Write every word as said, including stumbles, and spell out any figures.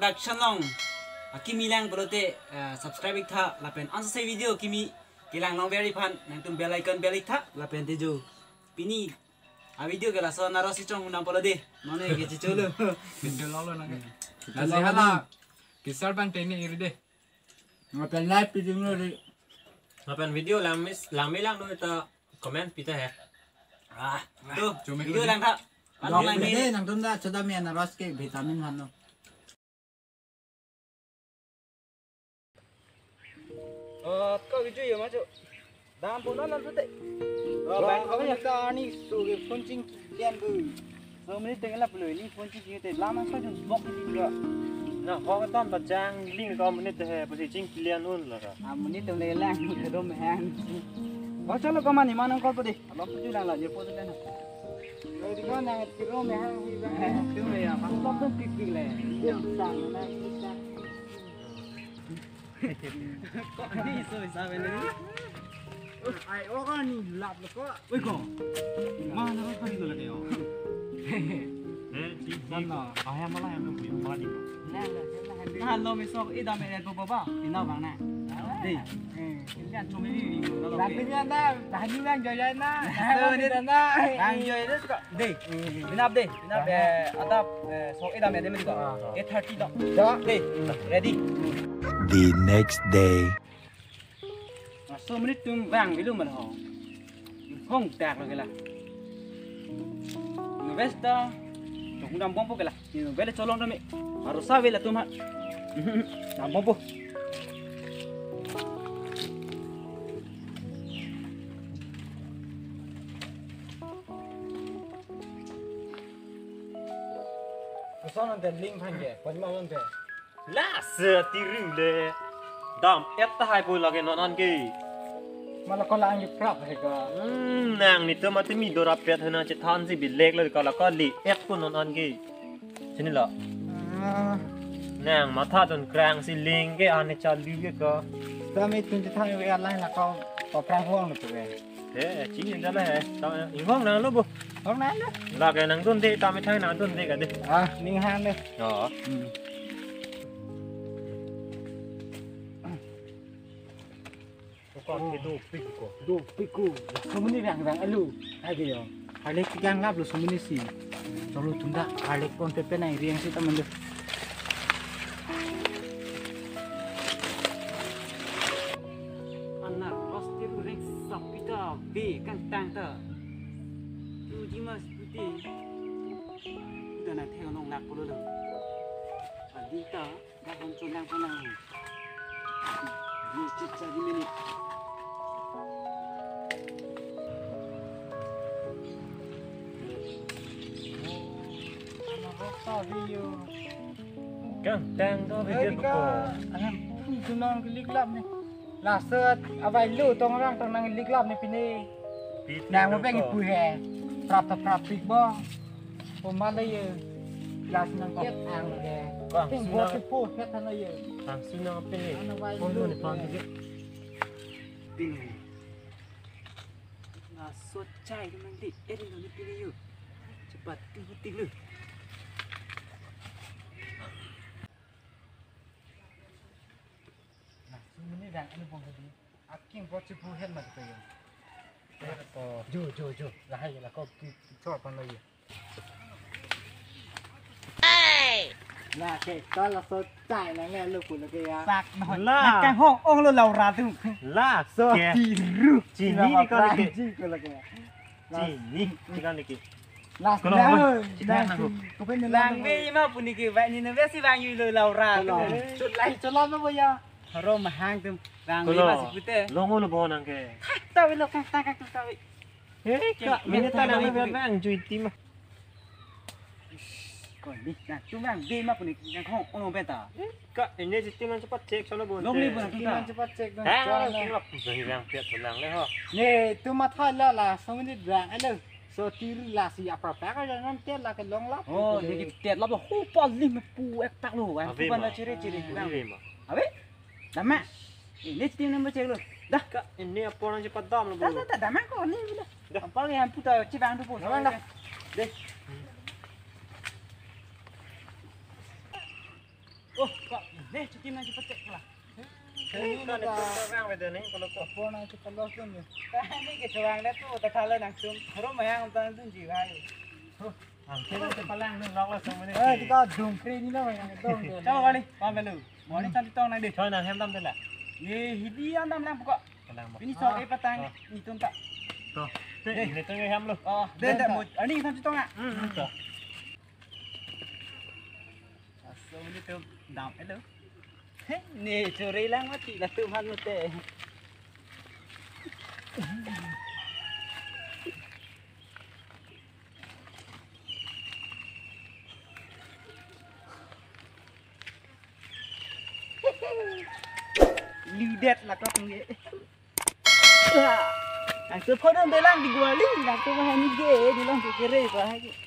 introduction long kimi lang berote subscribe tha lapen answer say video kimi kilang long very fun nang tum bell icon bell tha lapen tejo pini a video kala so naro si chong nam polo de none ke cholo video lo nang kasi hala kisar ban teni iri de ngapen live video ngori ngapen video lamis lamilang do ta comment pita hai ah tu video lang tha long lang de nang tum da choda me na ros ke vitamin hano ờ có cái chuyện mà chú đam bốn nó làm thế tệ ờ bạn có cái ta ni số cái phun chinh đen cứ rồi mình tính là lười đi phun chinh như thế làm sao cho bóc cái gì nữa na ho ka ton ta chang ling ko minute he pasi ching kilian un la ka à mình đi từng này lang thì đâu mà hàng có cho nó có mà ni mà nó có đi nó cứ chú đang là nhiều phun lên rồi thì con này thì có mẹ hàng gì vậy cứ mày à bắt bóc nó kịch kịch này sang này có đi rồi sao vậy nữa ai ô con ni lap lo ko ôi cô mà nó có đi rồi đấy eh chi chi a ha mala ya me ma di nah lo mới so ít đam mẹ bố bố thì nó bằng này đi cái chôm mới đi nó làm cái gì đó đang đi đang chơi na đang đi đó đang chơi đấy đi bên áp đi bên áp ada so ít đam mẹ đấy mới được eight thirty đó đó đi ready The next day. so minute tung vàng với luôn mà họ không tạc rồi cái là người vesta chúng đam bom cái là người vesta cho long đó mẹ harus sao về là tụi hắn đam bom sao nó tên link phanh kìa còn mau hơn kìa la se ti ru le dam et ta hai pu la ke non an ki mà là con là anh prap hay cả nang ni to ma ti mi do ra pet hana che than ji bi lek le ka la ka li et pu non an ki chini la nang ma tha ton krang si ling ke an cha lu ke ka ta mới tin tham với online là con có prang hoang được rồi thế chi ni da la he ta in hong na lo bu hôm nay đó la ke nang ton de ta me thai na ton de ka de à ninh han đây đó con cái đồ pico đồ piku semua ni rang rang alu ada yo ada yang lap lu semua ni sih kalau tunda ada kon pepe nai riang sih teman deh anak pasti rek sapita be kan tang ta tu ji mas putih udah nak theo nong nak puluh dah adi ta dah hancur nang nang ni cica di minit video kan tang đó về Jadi việc ka của anam tunon ke liklap ni laset avai lu tong rang tong nang liklap ni pini nang mo pengi pu he prap ta prap pik bo poma le ye las nang ket ang le de ting bo ke pu het han le ye hàng xin nó bên này an avai con lu luôn con cái Pini. Nah, so cai tu nanti. Eh, ni nanti pilih you. Cepat, tinggal tinggal. nah sini dang anu bong tadi aking bo ci pu het ma ke ye ko jo jo jo la hai la ko ki chot pan le ye là cái đó là số chạy là nghe lúc của nó kia Sạc nói. La. Cái hong ông lo lau ra tu. la số kìa thì rú chỉ ní đi con này kìa chỉ của là kia chỉ ní đi con này kìa là Con cái nào đó ơi? Chị đang hàng hộp. có bên này Lang be ma puni ke vai ni neve si vang you lo lau ra. chút lại cho lắm nó bây giờ Ro ma hang tu. Vang con be ma lo si putih. lo ngô lo bò nàng kìa Tahu lo kan tak kan tahu. thế cả mình ta đang về vang chui tim mà Kau ni, nah, tu vang be ma puni yang hong ông beta. cả ini si tim cepat cek soalnya bon Long ni pun tu kita dah. cepat cek dong hả tim là rồi vang tiệt rồi nàng đấy ha nè tôi mà thay là là sáu mươi rạng ấy đâu số tiêu là gì à phải cái đó nó tiết là cái long lắm Oh, jadi tiap lap hu paling pu ek tak lu kan. Ave Bukan mà. dah ciri-ciri vang. Ave mà. Abe. Dah mak. Ini tim nombor cek lu. Dah. Kak, ini apa orang cepat dam lo Dah bro. dah dah dah mak kau ni bila. Dah. Apa yang putar cibang tu pun. Nampak dah. Deh. Oh, ini Kan itu orang beda nih kalau kok. apa nak kita los tu ni. Ni kita orang dah tu tak kalah nak tum. Rom yang kita tu jiwa. Angkel itu palang nih nok lah sama Eh, kita dongkri ni lah yang dong. Coba kali, paham belu. Mau ni cantik tong nak deh. Coy nang hem tam tu lah. Ye, hidi yang tam lang buka. Palang mak. Ini soal eh patang ni tu tak. Tuh. Ini tu hem lu. Oh, dah dah mau. Ani cantik tong ah. Hmm. Tuh. So ni tu dam elu. Ni curi lang mati lah tu man mate. Lidat lah kau tunggu. Aku pun dah lang di gua ni, nak tu macam ni je, di lang kiri apa lagi.